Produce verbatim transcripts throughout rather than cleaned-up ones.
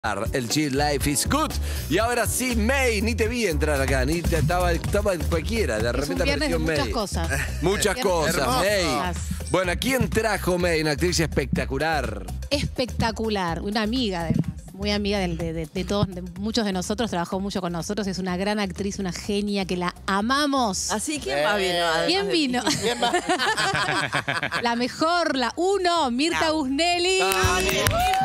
El Chill Life is Good. Y ahora sí, May, ni te vi entrar acá, ni te, estaba, estaba cualquiera. De repente apareció May. Muchas cosas. Muchas cosas, hermoso. May. Bueno, ¿quién trajo May? Una actriz espectacular. Espectacular. Una amiga, además. Muy amiga de, de, de, de todos, de muchos de nosotros. Trabajó mucho con nosotros. Es una gran actriz, una genia que la amamos. Así, ¿quién más vino? ¿Quién vino? ¿Quién más? La mejor, la uno, Mirta Busnelli. ¡Ay,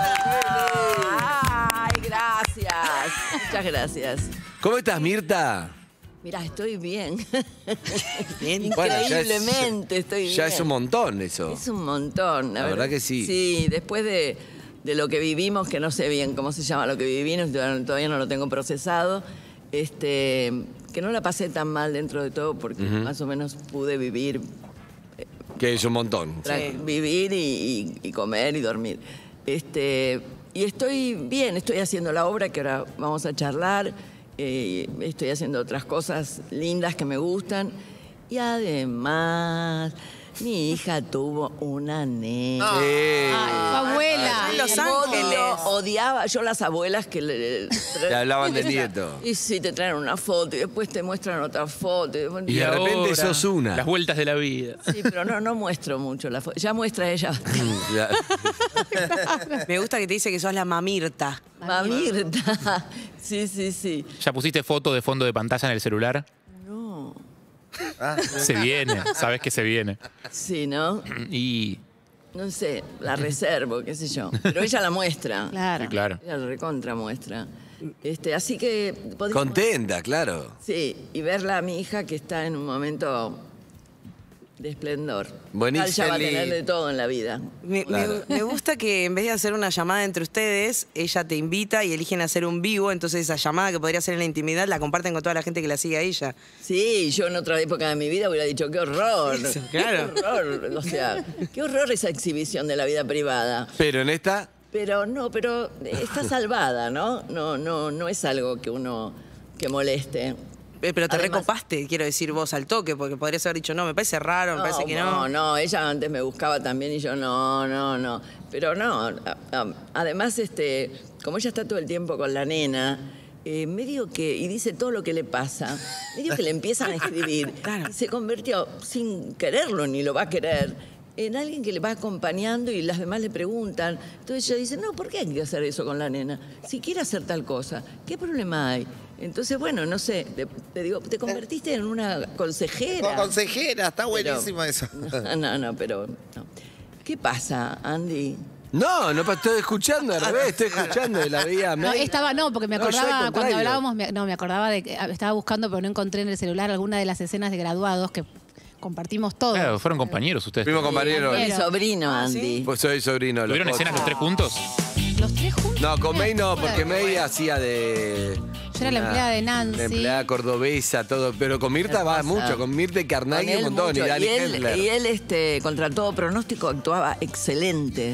gracias! Muchas gracias. ¿Cómo estás, Mirta? Mirá, estoy bien. Bien. Bueno, ya es- Increíblemente estoy bien. Ya es un montón eso. Es un montón. La verdad que sí. Sí, después de, de lo que vivimos, que no sé bien cómo se llama lo que vivimos, todavía no lo tengo procesado, este, que no la pasé tan mal dentro de todo porque más o menos pude vivir, Que es un montón. tra- vivir y, y- y comer y dormir. Este, y estoy bien, estoy haciendo la obra que ahora vamos a charlar, eh, estoy haciendo otras cosas lindas que me gustan y además mi hija tuvo una nena. Eh, Ay, su abuela. En Los El mundo Ángeles. odiaba yo las abuelas que le, Te hablaban del nieto. Y sí, te traen una foto y después te muestran otra foto. Y de repente sos una. Las vueltas de la vida. Sí, pero no, no muestro mucho la foto. Ya muestra ella. Ya. Me gusta que te dice que sos la mamirta. Mamirta. Sí, sí, sí. ¿Ya pusiste foto de fondo de pantalla en el celular? No. Se viene, sabes que se viene. Sí, ¿no? Y No sé, la reservo, qué sé yo. Pero ella la muestra. Claro. sí, claro. Ella la recontra muestra. Este, así que... podríamos- Contenta, claro. Sí, y verla a mi hija que está en un momento de esplendor. Buenísimo. Ella va a tener de todo en la vida. Me, Claro. me- me gusta que en vez de hacer una llamada entre ustedes, ella te invita y eligen hacer un vivo, entonces esa llamada que podría ser en la intimidad la comparten con toda la gente que la sigue a ella. Sí, yo en otra época de mi vida hubiera dicho, qué horror. Sí, claro. Qué horror. O sea, qué horror esa exhibición de la vida privada. Pero en esta, Pero no, pero está salvada, ¿no? No, no, no es algo que uno que moleste. Eh, Pero te Además- recopaste, quiero decir vos, al toque, porque podrías haber dicho, no, me parece raro, me parece que no. No, no, ella antes me buscaba también y yo no, no, no. Pero no, a- a- además, este, como ella está todo el tiempo con la nena, eh, medio que, y dice todo lo que le pasa, medio que le empiezan a escribir. Claro. Y se convirtió, sin quererlo, ni lo va a querer, en alguien que le va acompañando y las demás le preguntan. Entonces ella dice, no, ¿por qué hay que hacer eso con la nena? Si quiere hacer tal cosa, ¿qué problema hay? Entonces, bueno, no sé, te, te digo, te convertiste en una consejera. Como consejera, está Pero- buenísimo eso. No, no, no, pero no. ¿Qué pasa, Andy? no, no pa- estoy escuchando al revés, estoy escuchando y la veía a No, May. estaba, no, porque me No, yo al acordaba cuando contrario. hablábamos, me- no, me acordaba de que ah, estaba buscando, pero no encontré en el celular alguna de las escenas de graduados que compartimos todos. Claro, fueron compañeros ustedes. Fuimos compañeros. Mi Pero- sobrino, Andy. Pues soy sobrino. de los ¿Tuvieron Fox. escenas los tres juntos? Los tres juntos. No, con May no, porque Bueno, May hacía de... Yo era la una- empleada de Nancy. La empleada cordobesa, todo. Pero con Mirta va Hermosa. mucho. Con Mirta y Con Carnaghi un él montón. mucho. Y Dani y él, Hendler. y él, este, contra todo pronóstico, actuaba excelente.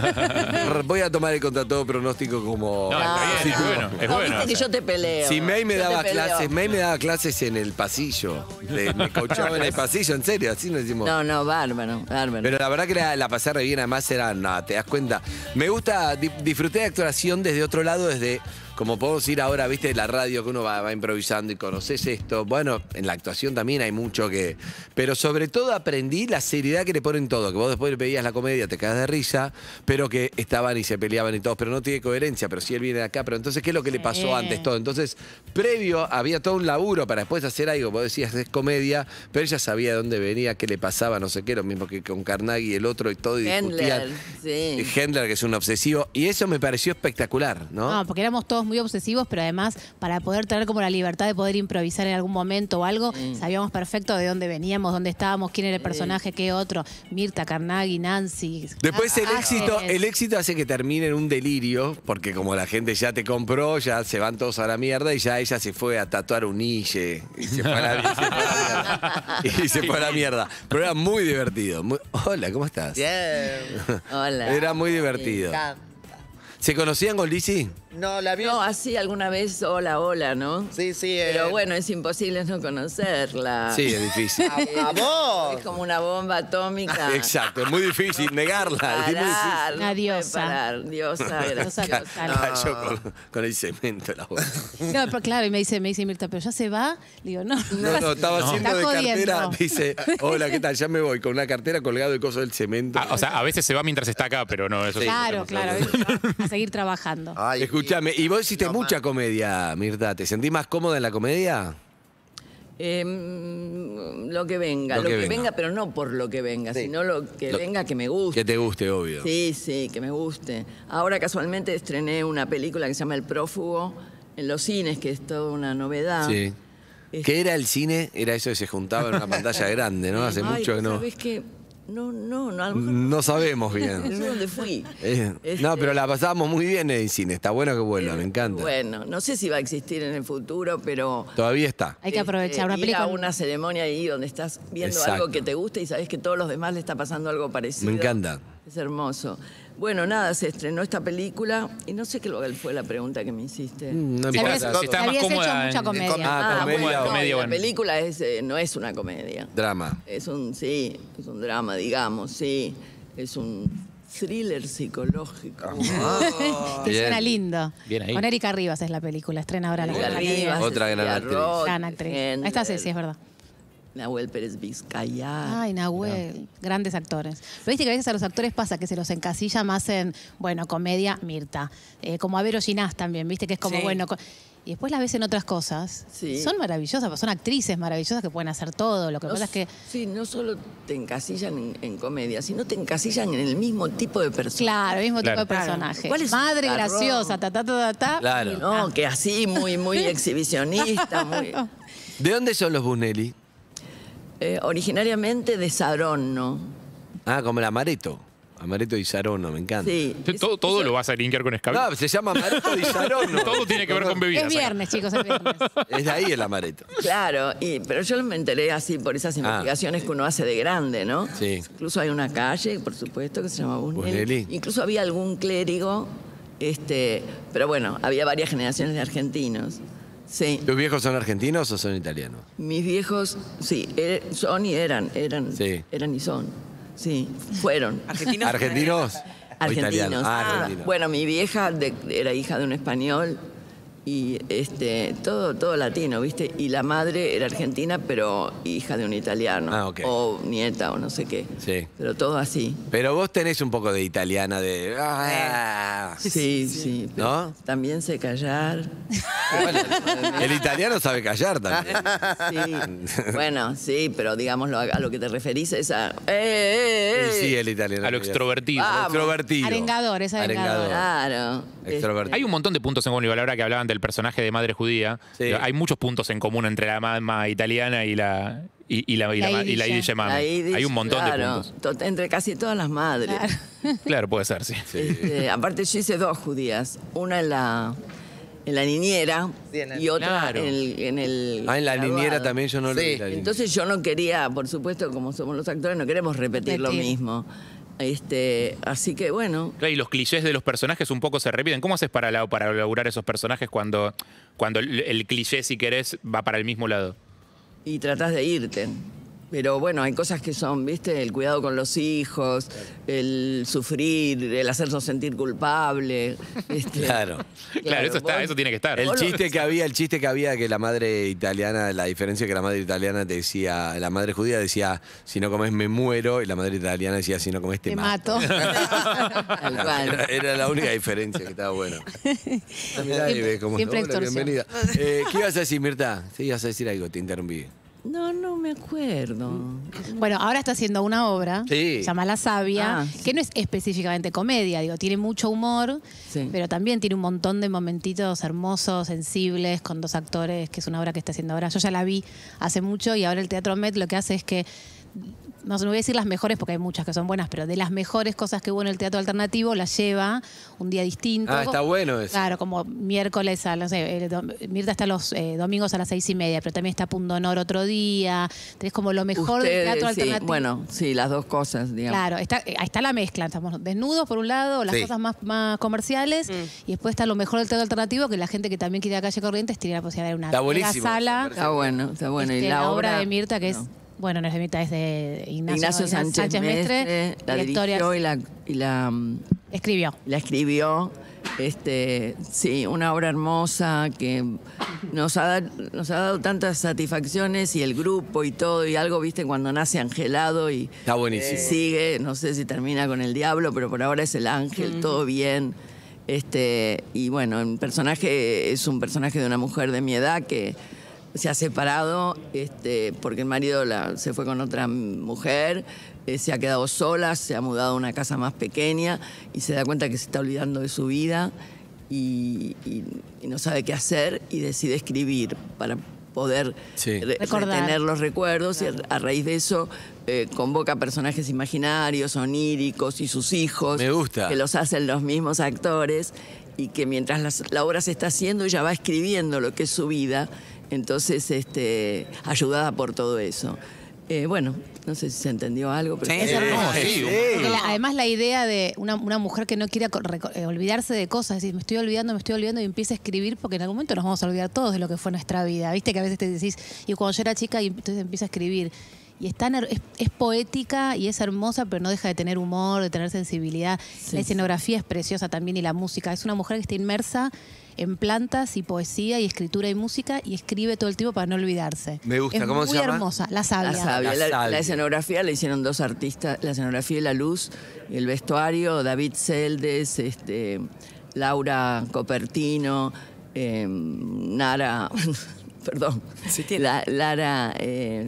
Voy a tomar el contra todo pronóstico como... No, está bien, es positivo. bueno, es No, bueno. viste que o sea. yo te peleo. Si May me Yo te daba peleo. clases, May me daba clases en el pasillo. Le- me coachaba en el pasillo, en serio, así nos decimos. No, no, bárbaro, bárbaro. Pero la verdad que la, la pasé re bien, además era, nada, te das cuenta. Me gusta, di- disfruté de actuación desde otro lado, desde, como podemos ir ahora, viste, la radio que uno va, va improvisando y conoces esto. Bueno, en la actuación también hay mucho que... Pero sobre todo aprendí la seriedad que le ponen todo, que vos después veías la comedia, te cagas de risa, pero que estaban y se peleaban y todos, pero no tiene coherencia, pero si él viene de acá, pero entonces, ¿qué es lo que le pasó Sí. antes todo? Entonces, previo había todo un laburo para después hacer algo, vos decías, es comedia, pero ella sabía de dónde venía, qué le pasaba, no sé qué, lo mismo que con Carnaghi y el otro y todo, y Hendler, discutían. sí. Hendler, que es un obsesivo, y eso me pareció espectacular, ¿no? No, porque éramos todos muy obsesivos, pero además para poder tener como la libertad de poder improvisar en algún momento o algo, sabíamos perfecto de dónde veníamos, dónde estábamos, quién era el personaje, qué otro. Mirta, Carnaghi, Nancy. Después el Ah, éxito, es- el éxito hace que termine en un delirio, porque como la gente ya te compró, ya se van todos a la mierda y ya ella se fue a tatuar un ille y se fue a la, y se fue a la mierda. Y se fue a la mierda. Pero era muy divertido. muy- Hola, ¿cómo estás? Bien. Hola. Era muy Me divertido. encanta. ¿Se conocían con Lizzy? No, la vi. No, así alguna vez, hola, hola, ¿no? Sí, sí. eh, Pero bueno, es imposible no conocerla. Sí, es difícil. ¿A, a vos? Es como una bomba atómica. Exacto, es muy difícil negarla. Es muy difícil. Parar, Una no diosa. puede parar. Diosa, Diosa graciosa. total. Cayó con, con el cemento la boca. No, pero claro, y me dice, me dice Mirta, pero ya se va. Le digo, no. No, no, estaba No. haciendo de Está jodiendo. cartera. Dice, hola, ¿qué tal? Ya me voy con una cartera colgado de cosas del cemento. Ah, o sea, a veces se va mientras está acá, pero no, eso sí. Claro, claro, a seguir trabajando. Ay, Escúchame, y vos hiciste no, mucha man. comedia, Mirta. ¿Te sentís más cómoda en la comedia? Eh, mm, lo que venga, Lo lo, que que, venga. venga. pero no por lo que venga, Sí. sino lo que Lo- venga que me guste. Que te guste, obvio. Sí, sí, que me guste. Ahora casualmente estrené una película que se llama El Prófugo en los cines, que es toda una novedad. Sí. Es- ¿Qué era el cine? Era eso que se juntaba en una pantalla grande, ¿no? Hace Ay, mucho que no. ¿sabés qué? No, no, no, a lo mejor No sabemos no bien. sé dónde fui. Eh, Este, No, pero la pasábamos muy bien en el cine. Está bueno que vuelva, me encanta. Bueno, no sé si va a existir en el futuro, pero... Todavía está. Hay que aprovechar este, una ir película. a una ceremonia ahí donde estás viendo Exacto. algo que te gusta y sabes que todos los demás le está pasando algo parecido. Me encanta. Es hermoso. Bueno, nada, se estrenó esta película y no sé qué fue la pregunta que me hiciste. Mm, No Si habías- importa. estás, si estás más habías hecho cómoda mucha en- comedia. Ah, comedia, bueno, comedia, no, bueno. la película es, eh, no es una comedia. Drama. Es un, sí, es un drama, digamos, sí. Es un thriller psicológico. Que Bien. suena lindo. Bien ahí. Con Erika Rivas es la película, estrena ahora la Erika semana que viene. Rivas, Otra gran Cecilia actriz. Roth, Gran actriz. Hendler, Esta sí, sí, es verdad. Nahuel Pérez Vizcayar. Ay, Nahuel, grandes actores. Pero viste que a veces a los actores pasa que se los encasilla más en, bueno, comedia, Mirta. Eh, como a Vero Ginás también, viste que es como, Sí. bueno... co- Y después las ves en otras cosas. Sí. Son maravillosas, pues son actrices maravillosas que pueden hacer todo. Lo que No pasa es que, Sí, no solo te encasillan en, en comedia, sino te encasillan en el mismo tipo de persona. claro, el mismo Claro. tipo de personaje. ¿Cuál es su Madre garrón? graciosa, ta, ta, ta, ta, ta. Claro. Mirta. No, que así, muy, muy exhibicionista. Muy, ¿De dónde son los Bunelli? eh, originariamente de Saronno. Ah, como el Amaretto. Amaretto y Sarono, me encanta. Sí. Todo, todo lo vas a linkear con escabio. No, se llama Amaretto y Sarono. Todo tiene que ver con bebidas. Es viernes, chicos, es viernes. Es de ahí el Amaretto. Claro, y, pero yo me enteré así por esas investigaciones que uno hace de grande, ¿no? Ah. Sí. Incluso hay una calle, por supuesto, que se llama Bunelli. Bunelli. Incluso había algún clérigo, este, pero bueno, había varias generaciones de argentinos. Sí. ¿Tus viejos son argentinos o son italianos? Mis viejos, sí, er- son y eran, eran, Sí. eran y son. Sí, fueron. Argentinos. ¿Argentinos? ¿O Argentinos. italianos? Ah, Ah, argentinos. bueno, mi vieja de- era hija de un español y este todo todo latino, ¿viste? Y la madre era argentina, pero hija de un italiano. Ah, ok. O nieta o no sé qué. Sí. Pero todo así. Pero vos tenés un poco de italiana de... ah, Sí, sí. pero ¿No? También sé callar. El italiano sabe callar también. Sí. Bueno, sí, pero digámoslo, a lo que te referís es a... ¡Eh, eh, eh! Sí, sí, el italiano. A lo extrovertido. Ah, Extrovertido. Arengador, es arengador. Claro. Extrovertido. Hay un montón de puntos en común, igual ahora que hablaban del personaje de madre judía. Sí. Hay muchos puntos en común entre la mamá italiana y la y, y la, y la, La y la Yiddish. Yiddish mami. La Yiddish, Hay un montón claro, de puntos. to- entre casi todas las madres. Claro. Claro, puede ser, sí. Este, aparte yo hice dos judías, una en la, en la niñera Sí, en el- y otra Claro. en el, en el Ah, en la graduado. niñera también yo no lo Sí. vi. la niñera. Entonces yo no quería, por supuesto, como somos los actores, no queremos repetir lo Repetir. mismo. Este, así que bueno, Claro, y los clichés de los personajes un poco se repiten. ¿Cómo haces para, la- para lograr esos personajes cuando, cuando el, el cliché, si querés, va para el mismo lado? y tratás de irte. Pero bueno, hay cosas que son, ¿viste? El cuidado con los hijos, el sufrir, el hacernos sentir culpable. este, Claro. Claro, eso está, vos- eso tiene que estar. El Vos lo- chiste que había, el chiste que había que la madre italiana, la diferencia que la madre italiana te decía, la madre judía decía, si no comes me muero, y la madre italiana decía, si no comes te, Te mato. mato. Tal cual. Era, era la única diferencia que estaba bueno. Ah, mirá, ahí ves cómo- siempre hola, extorsión. bienvenida. Eh, ¿Qué ibas a decir, Mirta? Sí, ibas a decir algo, te interrumpí. No, no me acuerdo. Bueno, ahora está haciendo una obra, Sí. se llama La Sabia, Ah, sí. que no es específicamente comedia, digo, tiene mucho humor, Sí. pero también tiene un montón de momentitos hermosos, sensibles, con dos actores, que es una obra que está haciendo ahora. Yo ya la vi hace mucho y ahora el Teatro Met lo que hace es que no sé, no voy a decir las mejores porque hay muchas que son buenas, pero de las mejores cosas que hubo en el teatro alternativo las lleva un día distinto. Ah, está bueno eso. Claro, como miércoles a, no sé, eh, Mirta está los eh, domingos a las seis y media, pero también está Pundonor otro día. Tenés como lo mejor Ustedes, del teatro sí, alternativo. bueno, sí, las dos cosas, digamos. Claro, está, eh, ahí está la mezcla. Estamos desnudos por un lado, las Sí. cosas más, más comerciales, Mm. y después está lo mejor del teatro alternativo, que la gente que también quiere ir a Calle Corrientes tiene la posibilidad de ver una Está mega buenísimo, sala. me Está bueno, está bueno. Este, y la, la obra de Mirta Mirta, que es, bueno, no es de Mirta, es de Ignacio, Ignacio Sánchez, Mestre, la historia dirigió y la, y la, mm, escribió. la escribió. Este, sí, una obra hermosa que nos ha, da- nos ha dado tantas satisfacciones y el grupo y todo, y algo, viste, cuando nace Angelado y Está buenísimo. eh, sigue, no sé si termina con el diablo, pero por ahora es el ángel, todo bien. Este, y bueno, el personaje es un personaje de una mujer de mi edad que se ha separado este, porque el marido la- se fue con otra mujer, eh, se ha quedado sola, se ha mudado a una casa más pequeña y se da cuenta que se está olvidando de su vida y, y- y no sabe qué hacer y decide escribir para poder Sí. re- Recordar. retener los recuerdos y a, a raíz de eso eh, convoca personajes imaginarios, oníricos y sus hijos. Me gusta. Que los hacen los mismos actores y que mientras las- la obra se está haciendo ella va escribiendo lo que es su vida, entonces este, ayudada por todo eso. Eh, bueno, no sé si se entendió algo, pero Sí, Es sí. hermoso. sí, Porque la- además la idea de una, una mujer que no quiera co- reco- eh, olvidarse de cosas, es decir, me estoy olvidando, me estoy olvidando y empieza a escribir porque en algún momento nos vamos a olvidar todos de lo que fue nuestra vida. Viste que a veces te decís, y cuando yo era chica y entonces empieza a escribir. Y es, tan her- es, es poética y es hermosa, pero no deja de tener humor, de tener sensibilidad. La escenografía es preciosa también y la música. Es una mujer que está inmersa en plantas y poesía y escritura y música y escribe todo el tiempo para no olvidarse. Me gusta. Es ¿Cómo muy se llama? hermosa, La Sabia. La sabia. La La, sabia. la escenografía la hicieron dos artistas, la escenografía y la luz, el vestuario, David Celdes, este, Laura Copertino, eh, Nara, perdón, Sí tiene. la- Lara, eh,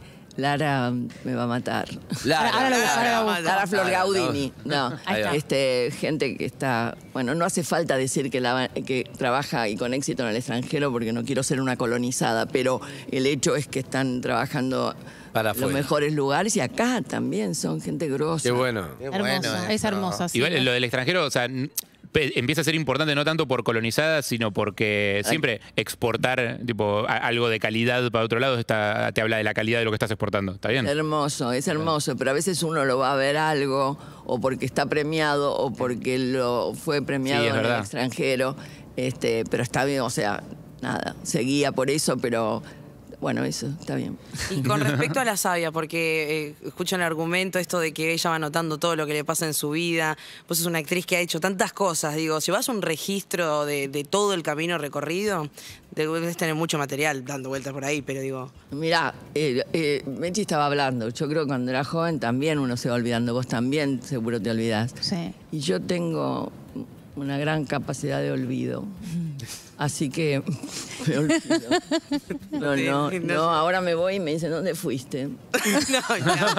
Lara me va a matar. Lara, Ahora- ahora lo busco, ahora lo busco. Lara Flor Lara, Gaudini, no, Ahí está. este, gente que está, bueno, no hace falta decir que, la- que trabaja y con éxito en el extranjero porque no quiero ser una colonizada, pero el hecho es que están trabajando Para en los afuera. mejores lugares y acá también son gente grosa. Qué bueno. Hermosa, es hermosa. sí. Igual lo del extranjero, o sea, n- pe- empieza a ser importante no tanto por colonizada, sino porque siempre exportar tipo a- algo de calidad para otro lado está, te habla de la calidad de lo que estás exportando. ¿Está bien? Hermoso, es hermoso, pero a veces uno lo va a ver algo o porque está premiado o porque lo fue premiado Sí, es en el verdad. extranjero, este, pero está bien, o sea, nada, seguía por eso, pero bueno, eso está bien. Y con respecto a La Sabia, porque eh, escucho el argumento esto de que ella va anotando todo lo que le pasa en su vida. Vos sos una actriz que ha hecho tantas cosas. Digo, si vas a un registro de, de todo el camino recorrido, debes tener mucho material dando vueltas por ahí, pero digo... Mirá, eh, eh, Mechi estaba hablando, yo creo que cuando era joven también uno se va olvidando, vos también seguro te olvidás. Sí. Y yo tengo una gran capacidad de olvido. Así que me olvido. No, no, no, ahora me voy y me dicen, ¿dónde fuiste? No,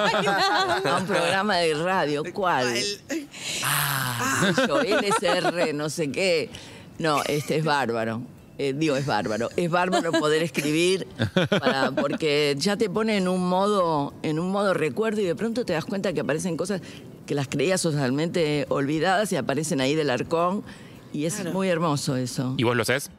no. A un programa de radio. ¿Cuál? Ah, yo, L S R, no sé qué. No, este es bárbaro. Eh, digo, es bárbaro. Es bárbaro poder escribir para- porque ya te pone en un modo, en un modo recuerdo y de pronto te das cuenta que aparecen cosas que las creías totalmente olvidadas y aparecen ahí del arcón. Y es muy hermoso eso. ¿Y vos lo sabés?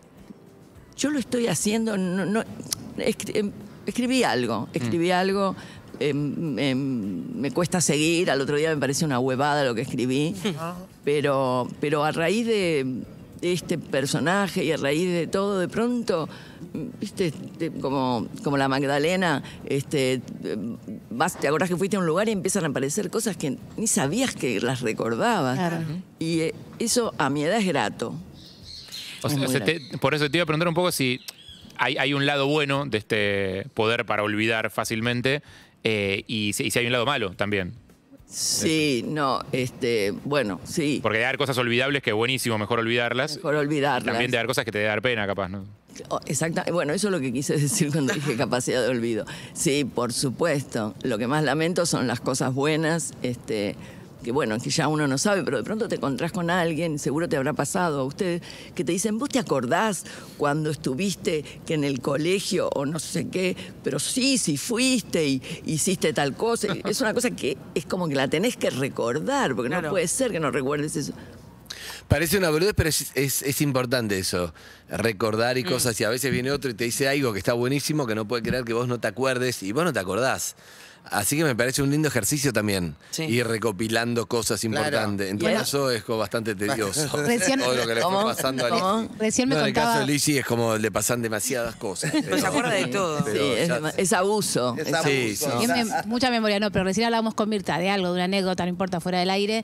Yo lo estoy haciendo, no, no, escri- em, escribí algo, escribí algo, em, em, me cuesta seguir, al otro día me parece una huevada lo que escribí, pero, pero a raíz de, de este personaje y a raíz de todo, de pronto, viste, de- como, como la Magdalena, este, vas, te acordás que fuiste a un lugar y empiezan a aparecer cosas que ni sabías que las recordabas. Claro. Y eh, eso a mi edad es grato. O Es sea, muy o sea, te- por eso te iba a preguntar un poco si hay, hay un lado bueno de este poder para olvidar fácilmente eh, y, si, y si hay un lado malo también. Sí, no, este, bueno, sí. Porque de dar cosas olvidables que es buenísimo, mejor olvidarlas. Mejor olvidarlas. También de dar cosas que te debe dar pena, capaz, ¿no? Oh, exacta, bueno, eso es lo que quise decir cuando dije capacidad de olvido. Sí, por supuesto. Lo que más lamento son las cosas buenas, este, que bueno, que ya uno no sabe, pero de pronto te encontrás con alguien, seguro te habrá pasado a ustedes, que te dicen, ¿vos te acordás cuando estuviste que en el colegio o no sé qué? Pero sí, sí fuiste y hiciste tal cosa. Es una cosa que es como que la tenés que recordar, porque Claro. no puede ser que no recuerdes eso. Parece una boludez, pero es, es, es importante eso, recordar y cosas. Y a veces viene otro y te dice algo que está buenísimo, que no puede creer que vos no te acuerdes y vos no te acordás. Así que me parece un lindo ejercicio también, Sí. ir recopilando cosas importantes. En tu Bueno. caso es como bastante tedioso. Recién- Todo lo que le ¿Cómo? está pasando a ¿Cómo? Lizzy. Recién me No, en el contaba- caso de Lizzy es como le pasan demasiadas cosas. Pero se acuerda de todo. pero Sí, es, ya- dema- es abuso. Es Es abuso. Sí, sí. Y es mem- mucha memoria, no, pero recién hablábamos con Mirta de algo, de una anécdota, no importa, fuera del aire,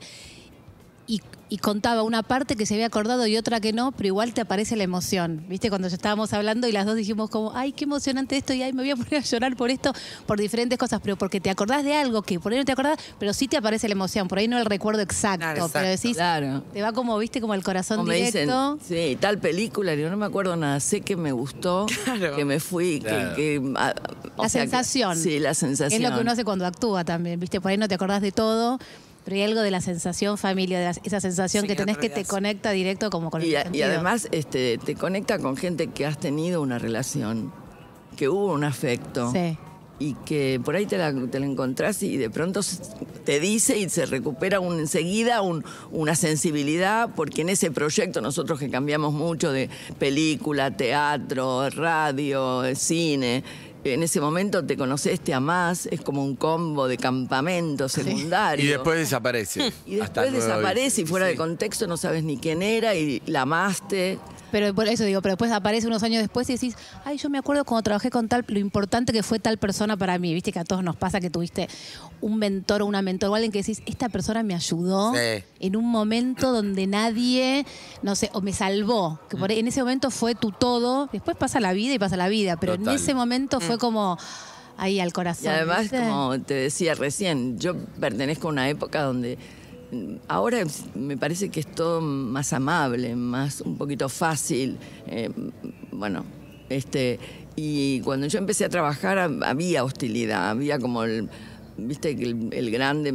y, y contaba una parte que se había acordado y otra que no, pero igual te aparece la emoción. ¿Viste? Cuando ya estábamos hablando y las dos dijimos como, ay, qué emocionante esto, y ay, me voy a poner a llorar por esto, por diferentes cosas, pero porque te acordás de algo que por ahí no te acordás, pero sí te aparece la emoción, por ahí no el recuerdo exacto, Claro, exacto. pero decís, Claro. te va como, viste, como el corazón O me dicen, directo. sí, tal película, digo, no me acuerdo nada, sé que me gustó, Claro. que me fui, Claro. que... que, a- o La sea, que- sensación. sí, la sensación. Es lo que uno hace cuando actúa también, ¿viste? Por ahí no te acordás de todo, pero hay algo de la sensación familia, de la- esa sensación Sí, que tenés en que te realidad sí. conecta directo como con el Y, a- y sentido. además este, te conecta con gente que has tenido una relación, que hubo un afecto. Sí. Y que por ahí te la, te la encontrás y de pronto se- te dice y se recupera un, enseguida un- una sensibilidad, porque en ese proyecto nosotros que cambiamos mucho de película, teatro, radio, cine, en ese momento te conoces, te amás, es como un combo de campamento secundario. Y después desaparece. Y Hasta después el nuevo desaparece y aviso. fuera Sí. de contexto no sabes ni quién era y la amaste. Pero por eso digo, pero después aparece unos años después y decís, ay, yo me acuerdo cuando trabajé con tal, lo importante que fue tal persona para mí. Viste que a todos nos pasa que tuviste un mentor o una mentor o alguien que decís, esta persona me ayudó Sí. en un momento donde nadie, no sé, o me salvó. Que por ahí, en ese momento fue tu todo. Después pasa la vida y pasa la vida, pero Total. en ese momento fue como ahí al corazón. Y además, ¿viste? como te decía recién, yo pertenezco a una época donde mm, ahora es- me parece que es todo más amable, más un poquito fácil. eh, bueno, este y cuando yo empecé a trabajar hab- había hostilidad, había como el, viste que el, el grande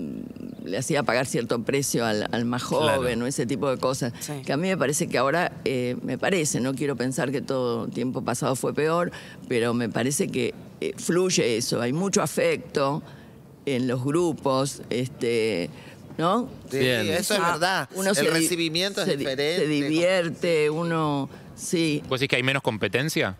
mm, le hacía pagar cierto precio al, al más joven Claro. o ese tipo de cosas. Sí. Que a mí me parece que ahora, eh, me parece, no quiero pensar que todo tiempo pasado fue peor, pero me parece que eh, fluye eso, hay mucho afecto en los grupos, este, ¿no? Sí, Bien. eso es Ah, verdad. uno El se di- recibimiento es se di- diferente. Se divierte, uno, sí. ¿Vos decís que hay menos competencia?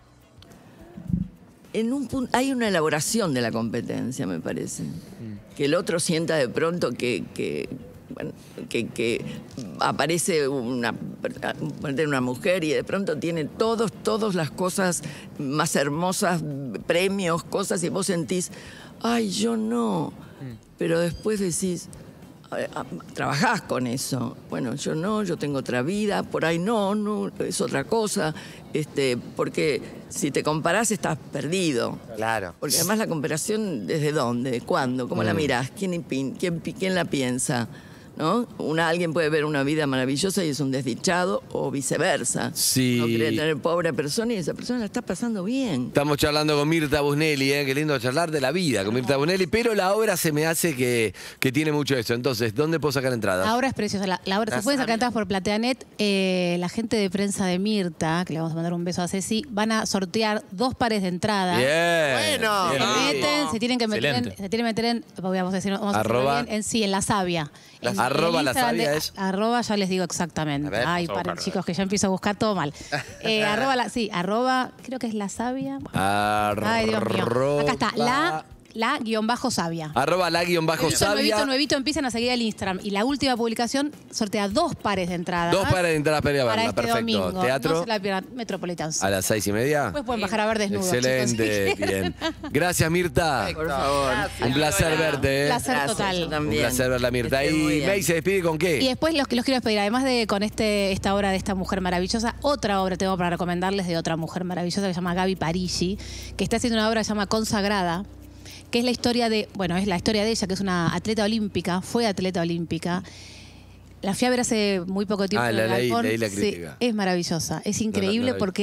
En un pun- hay una elaboración de la competencia, me parece. Que el otro sienta de pronto que, que, bueno, que, que aparece una, una mujer y de pronto tiene todos, todas las cosas más hermosas, premios, cosas, y vos sentís, ay, yo no. Pero después decís, a- a- trabajás con eso. Bueno, yo no, yo tengo otra vida, por ahí no, no, es otra cosa. Este, porque si te comparás estás perdido. Claro. Porque además la comparación, ¿desde dónde? ¿Cuándo? ¿Cómo la mirás? ¿Quién, pin- quién, pi- quién la piensa? ¿No? Una, alguien puede ver una vida maravillosa y es un desdichado, o viceversa. Sí. No quiere tener pobre persona y esa persona la está pasando bien. Estamos charlando con Mirta Busnelli, ¿eh? Qué lindo charlar de la vida con Mirta Busnelli, pero la obra se me hace que, que tiene mucho eso. Entonces, ¿dónde puedo sacar entradas? La obra es preciosa. La, la obra, se pueden sacar entradas por Plateanet. Eh, la gente de prensa de Mirta, que le vamos a mandar un beso a Ceci, van a sortear dos pares de entradas. Bien. Bueno. Bien. Se meten, se tienen que meter en, Excelente. se tienen que meter en, vamos a decir, vamos a decirlo Arroba. bien, en sí, en la Sabia. La- En- arroba en la Instagram Sabia de- es. Arroba, ya les digo exactamente. A ver, Ay, vamos a paren, buscarlo. chicos, que ya empiezo a buscar todo mal. Eh, arroba la, sí, arroba, creo que es la Sabia. Ay, Dios mío. Acá está, la, la guión bajo Sabia. Arroba la guión bajo Nuevito, nuevito, sabia. nuevito, empiezan a seguir el Instagram. Y la última publicación sortea dos pares de entradas. Dos pares de entradas para ir a para verla. este Perfecto. domingo. Teatro No se la pierdan. Metropolitans. a las seis y media. Después pueden bajar a ver desnudos. Excelente, chicos, si quieren. bien. Gracias, Mirta. Por favor. Un placer verte. ¿eh? Un placer Gracias, total. yo Un también. placer verla, Mirta. Que esté muy Y bien. May se despide con Y qué? después los que los quiero despedir, además de con este, esta obra de esta mujer maravillosa, otra obra tengo para recomendarles de otra mujer maravillosa que se llama Gaby Parigi, que está haciendo una obra que se llama Consagrada, que es la historia de, bueno, es la historia de ella, que es una atleta olímpica, fue atleta olímpica. La fui a ver hace muy poco tiempo. Ah, en la el leí, Galpón. leí la Sí, crítica. es maravillosa, es no increíble la vi. porque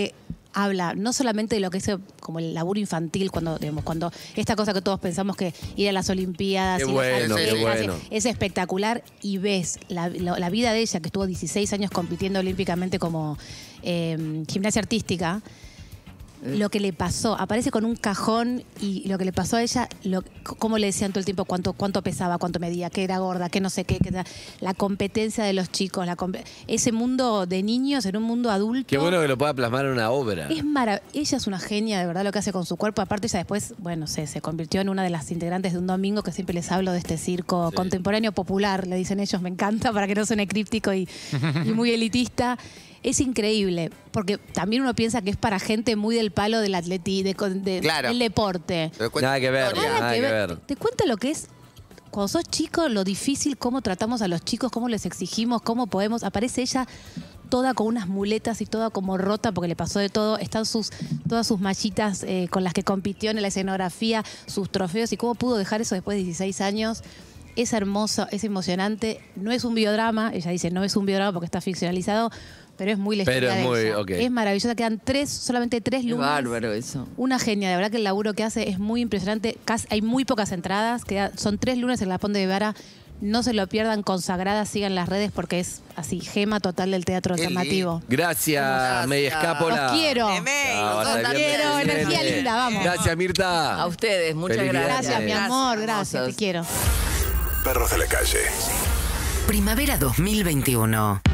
habla no solamente de lo que es como el laburo infantil, cuando, digamos, cuando esta cosa que todos pensamos que ir a las Olimpiadas, Qué ir bueno, a las qué atletas, bueno. es espectacular, y ves la, la, la vida de ella, que estuvo dieciséis años compitiendo olímpicamente como eh, gimnasia artística. Lo que le pasó, aparece con un cajón, y lo que le pasó a ella, lo, cómo le decían todo el tiempo cuánto, cuánto pesaba, cuánto medía, que era gorda, que no sé qué, que era, la competencia de los chicos, la, ese mundo de niños en un mundo adulto. Qué bueno que lo pueda plasmar en una obra. Es marav- ella es una genia, de verdad, lo que hace con su cuerpo. Aparte, ella después, bueno, se, se convirtió en una de las integrantes de Un Domingo, que siempre les hablo de este circo Sí. contemporáneo popular, le dicen ellos, me encanta, para que no suene críptico y, y muy elitista. Es increíble, porque también uno piensa que es para gente muy del palo del atleti, de, de- Claro. del deporte. Te doy cuenta- Nada que ver, Historia. nada que ver. Te cuento lo que es cuando sos chico, lo difícil, cómo tratamos a los chicos, cómo les exigimos, cómo podemos. Aparece ella toda con unas muletas y toda como rota porque le pasó de todo. Están sus, todas sus mallitas eh, con las que compitió en la escenografía, sus trofeos, y cómo pudo dejar eso después de dieciséis años. Es hermoso, es emocionante. No es un biodrama, ella dice no es un biodrama porque está ficcionalizado, pero es muy la Pero historia es de muy, ella. ok. Es maravillosa, quedan tres, solamente tres Qué lunes. bárbaro eso. Una genia, de verdad que el laburo que hace es muy impresionante. Casi- hay muy pocas entradas, queda- son tres lunes en la Ponte de Vara. No se lo pierdan, consagrada, sigan las redes porque es así, gema total del teatro Qué alternativo. Gracias, Gracias. May Escápola. Los quiero. Emey, Ah, hasta el nosotros viernes quiero, que viene. energía linda, vamos. Gracias, Mirta. A ustedes, muchas Feliz gracias. Gracias, mi amor, gracias, te Hermosas. quiero. Perros de la calle. Primavera dos mil veintiuno.